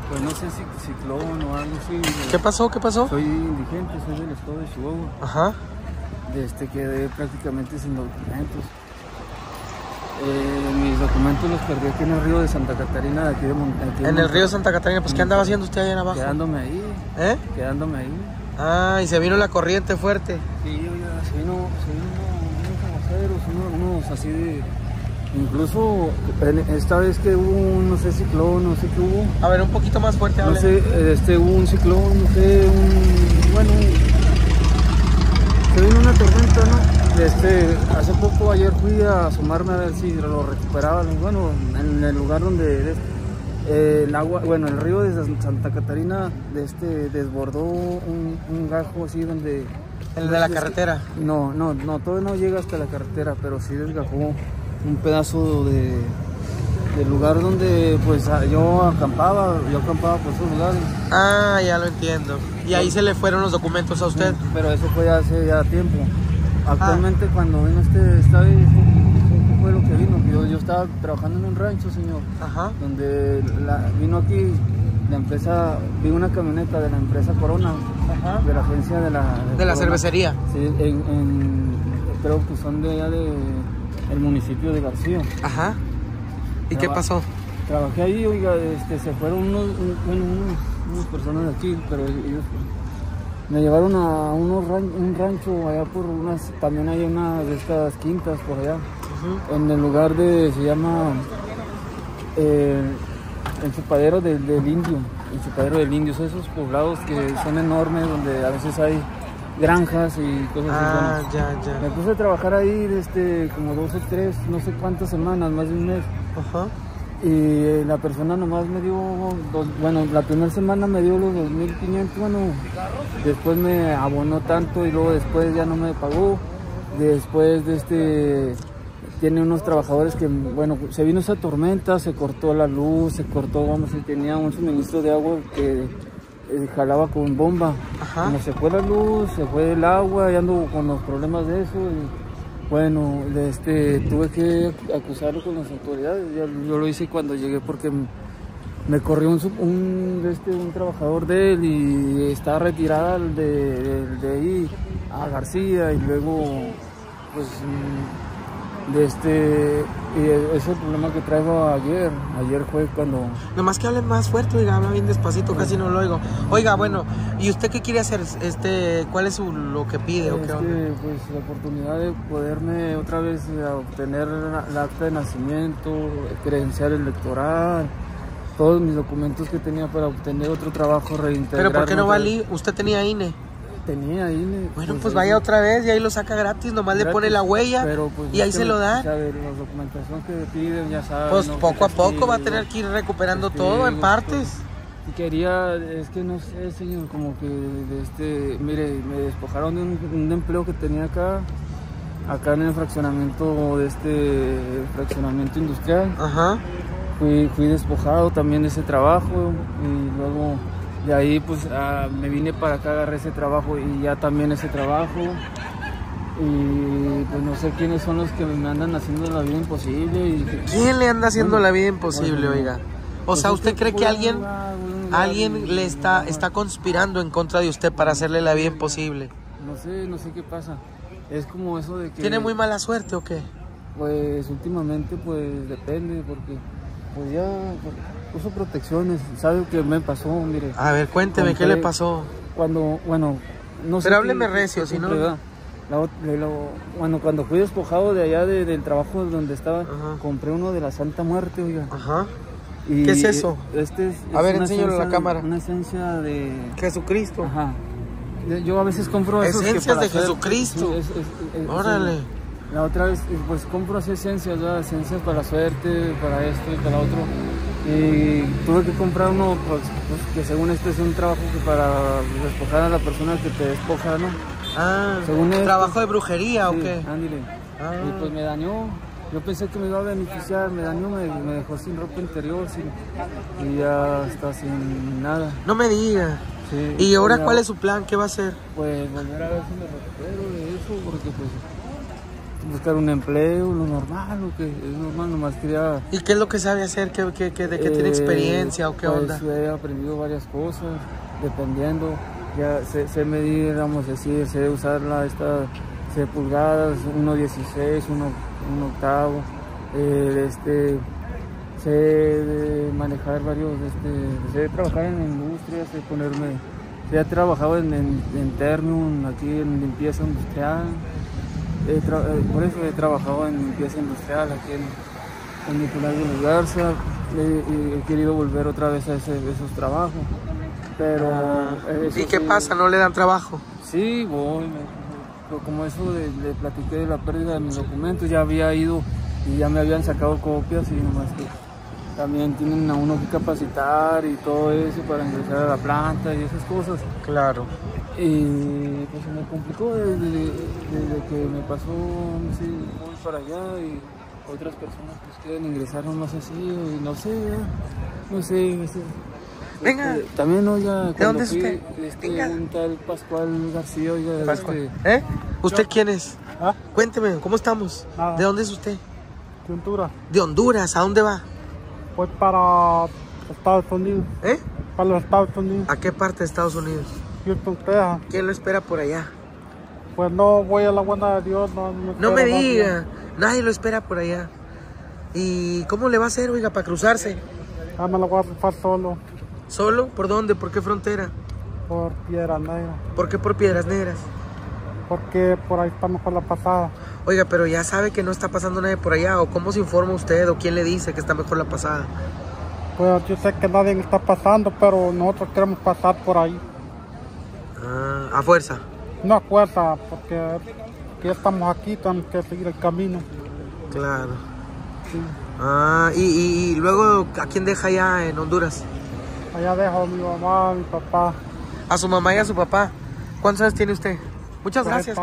Pues no sé si ciclón o algo así. ¿Qué pasó? ¿Qué pasó? Soy indigente, soy del estado de Chihuahua. Ajá. Quedé prácticamente sin documentos. Mis documentos los perdí aquí en el río de Santa Catarina, de aquí de Monterrey. En el río Santa Catarina, pues ¿qué andaba haciendo usted allá abajo? Quedándome ahí. ¿Eh? Quedándome ahí. Ah, y se vino la corriente fuerte. Sí, oiga, se vino unos aguaceros, unos así de... Incluso esta vez que hubo no sé, ciclón, no sé qué hubo. A ver, un poquito más fuerte, No hable. sé, hubo un ciclón, no sé, bueno, se vino una tormenta, ¿no? Hace poco, ayer fui a asomarme a ver si lo recuperaban, bueno, en el lugar donde el agua, bueno, el río de Santa Catarina desbordó un gajo así donde... ¿El de la carretera? No, todavía no llega hasta la carretera, pero sí desgajó un pedazo del lugar donde pues yo acampaba por esos lugares. Ah, ya lo entiendo. Y ahí se le fueron los documentos a usted. Pero eso fue hace ya tiempo. Actualmente cuando vino esta vez, ¿qué fue lo que vino? Yo estaba trabajando en un rancho, señor. Ajá. Donde vino aquí la empresa, vi una camioneta de la empresa Corona. Ajá. De la agencia de la cervecería. Sí, creo que son de allá el municipio de García. Ajá. ¿Y qué pasó? Trabajé ahí, oiga, se fueron unas personas de aquí, pero ellos me llevaron a un rancho allá por también hay una de estas quintas por allá, en el lugar se llama el chupadero del Indio, el chupadero del Indio, esos poblados que son enormes, donde a veces hay granjas y cosas así. Ya. Me puse a trabajar ahí como 2 o 3, no sé cuántas semanas, más de un mes. Ajá. Y la persona nomás me dio, la primera semana me dio los 2,500, bueno, después me abonó tanto y luego después ya no me pagó. Después tiene unos trabajadores que, bueno, se vino esa tormenta, se cortó la luz, tenía un suministro de agua que jalaba con bomba. Ajá. Como se fue la luz, se fue el agua, y ando con los problemas de eso. Y bueno, tuve que acusarlo con las autoridades. Yo lo hice cuando llegué porque me corrió un trabajador de él y estaba retirada de ahí a García, y luego pues y ese es el problema que traigo ayer fue cuando... Nomás que hable más fuerte, oiga, habla bien despacito, casi no lo oigo. Oiga, bueno, ¿y usted qué quiere hacer? ¿Cuál es lo que pide o qué onda? Pues la oportunidad de poderme otra vez obtener el acta de nacimiento, credencial electoral, todos mis documentos que tenía para obtener otro trabajo, reintegrar. ¿Pero por qué no va al INE? ¿Usted tenía INE? Tenía INE. Bueno, pues vaya otra vez y ahí lo saca gratis, nomás le pone la huella, pero, pues, y ahí se lo da. O sea, de la documentación que piden, ya sabes. Pues ¿no? poco a poco va a tener que ir recuperando todo en partes. Y quería, es que no sé, señor, como que mire, me despojaron de un empleo que tenía acá en el fraccionamiento fraccionamiento industrial. Ajá. Fui despojado también de ese trabajo, y luego de ahí pues me vine para acá, agarré ese trabajo y ya también ese trabajo. Y pues no sé quiénes son los que me andan haciendo la vida imposible. ¿Quién le anda haciendo la vida imposible, oiga? O sea, ¿usted cree que alguien le está conspirando en contra de usted para hacerle la vida imposible? No sé qué pasa. Es como eso de que... ¿Tiene muy mala suerte o qué? Pues últimamente pues depende, porque pues ya uso protecciones. ¿Sabe qué me pasó? Mire. A ver, cuénteme, ¿qué le pasó? Bueno, no sé. Pero hábleme recio, si no... Cuando fui despojado de allá del trabajo donde estaba, ajá, compré uno de la Santa Muerte, oiga. Ajá. ¿Qué es eso? A ver, enséñalo a la cámara. Una esencia de Jesucristo. Ajá. Yo a veces compro esencias de Jesucristo. Órale. La otra vez pues compro así esencias para la suerte, para esto y para otro. Y tuve que comprar uno pues, que según es un trabajo que para despojar a la persona que te despoja, ¿no? Ah, según ¿trabajo de brujería o qué? Ándale. Y pues me dañó. Yo pensé que me iba a beneficiar, me dañó, me dejó sin ropa interior, y ya está sin nada. No me diga. Sí. ¿Y ahora cuál es su plan? ¿Qué va a hacer? Pues volver a ver si me recupero de eso, porque pues buscar un empleo, lo normal, lo que es normal, nomás quería... ¿Y qué es lo que sabe hacer? ¿De qué tiene experiencia o qué pues, onda? He aprendido varias cosas, dependiendo, ya sé medir, vamos a decir, sé usar sé pulgadas, 1.16, 1 octavo, sé manejar varios, sé trabajar en la industria, sé he trabajado en Ternium, aquí en limpieza industrial. Por eso he trabajado en limpieza industrial aquí en Nicolás de la Garza. He querido volver otra vez a esos trabajos, pero... ¿Y qué pasa? ¿No le dan trabajo? Sí, voy, como eso le platiqué de la pérdida de mis documentos, ya había ido y ya me habían sacado copias y nomás que también tienen a uno que capacitar y todo eso para ingresar a la planta y esas cosas. Claro. Y pues se me complicó desde que me pasó, no sé, voy para allá y otras personas pues quieren ingresar nomás así y no sé, no sé. Venga. También, oiga, ¿De dónde es usted? Un tal Pascual García, oiga. Pascual. ¿Usted quién es? ¿Ah? Cuénteme, ¿cómo estamos? Nada. ¿De dónde es usted? De Honduras. ¿De Honduras? ¿A dónde va? Voy para Estados Unidos. Para los Estados Unidos. ¿A qué parte de Estados Unidos? Houston, Texas. ¿Quién lo espera por allá? Pues no, voy a la buena de Dios. No me diga, nadie lo espera por allá. ¿Y cómo le va a hacer, oiga, para cruzarse? Ya me lo voy a rifar solo. ¿Solo? ¿Por dónde? ¿Por qué frontera? Por Piedras Negras. ¿Por qué por Piedras Negras? Porque por ahí está mejor la pasada. Oiga, pero ya sabe que no está pasando nadie por allá. ¿O cómo se informa usted? ¿O quién le dice que está mejor la pasada? Pues yo sé que nadie está pasando, pero nosotros queremos pasar por ahí. Ah, a fuerza. No a fuerza, porque ya estamos aquí, tenemos que seguir el camino. Claro. Sí. Ah, y luego, ¿a quién deja allá en Honduras? Allá dejo a mi mamá, a mi papá. A su mamá y a su papá. ¿Cuántos años tiene usted? Muchas gracias.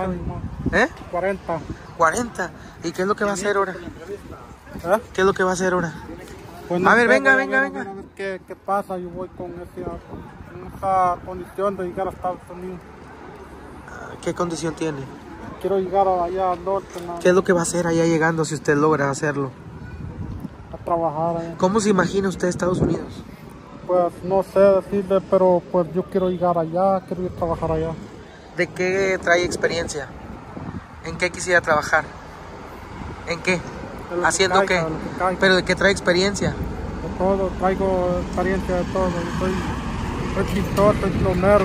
40. 40. ¿Y qué es lo que va a hacer ahora? ¿Qué es lo que va a hacer ahora? Pues no a ver, sé, venga. A ver qué pasa. Yo voy con esa condición de llegar a Estados Unidos. ¿Qué condición tiene? Quiero llegar allá al norte. ¿Qué es lo que va a hacer allá llegando si usted logra hacerlo? A trabajar allá. ¿Cómo se imagina usted Estados Unidos? Pues no sé decirle, pero pues yo quiero llegar allá, quiero ir a trabajar allá. ¿De qué trae experiencia? ¿En qué quisiera trabajar? ¿En qué? ¿Haciendo qué? ¿Pero de qué trae experiencia? De todo, traigo experiencia de todo. Soy pintor, soy plomero,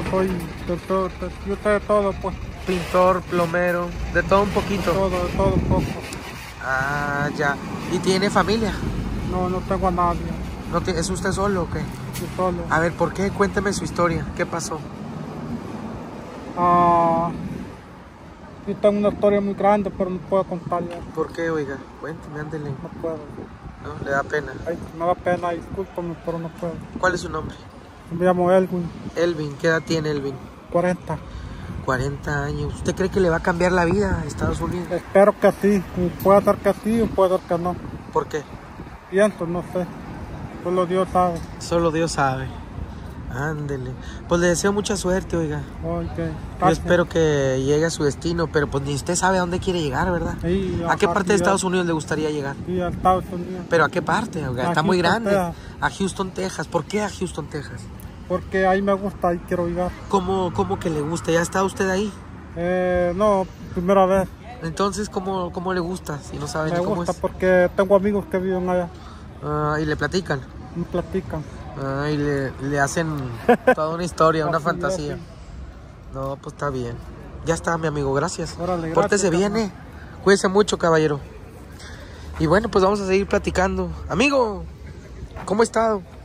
yo sé de todo, pues. Pintor, plomero, de todo un poquito. De todo un poco. Ah, ya. ¿Y tiene familia? No tengo a nadie. ¿Es usted solo o qué? Yo solo. A ver, ¿por qué? Cuénteme su historia. ¿Qué pasó? Yo tengo una historia muy grande, pero no puedo contarla. ¿Por qué, oiga? Cuénteme, ándele. No puedo. ¿No? ¿Le da pena? Ay, me da pena, discúlpame, pero no puedo. ¿Cuál es su nombre? Me llamo Elwin. Elvin. ¿Qué edad tiene Elvin? 40. 40 años. ¿Usted cree que le va a cambiar la vida a Estados Unidos? Espero que sí. Puede ser que sí o puede ser que no. ¿Por qué? Pienso, no sé. Solo Dios sabe. Solo Dios sabe. Ándele. Pues le deseo mucha suerte, oiga. Okay. Yo espero que llegue a su destino, pero pues ni usted sabe a dónde quiere llegar, ¿verdad? Sí, ¿A qué parte de Estados Unidos le gustaría llegar? Sí, a Estados Unidos. ¿Pero a qué parte? Oiga? Está muy grande. Texas. A Houston, Texas. ¿Por qué a Houston, Texas? Porque ahí me gusta, ahí quiero llegar. ¿Cómo que le gusta? ¿Ya está usted ahí? No, primera vez. Entonces, ¿cómo le gusta? Si no sabe Me ni cómo gusta es. porque tengo amigos que viven allá. ¿Y le platican? Me platican. Y le hacen toda una historia, una fantasía. Así. No, pues está bien. Ya está, mi amigo, gracias. Órale, Pórtese gracias, bien, Cuídese mucho, caballero. Y bueno, pues vamos a seguir platicando. Amigo, ¿cómo ha estado?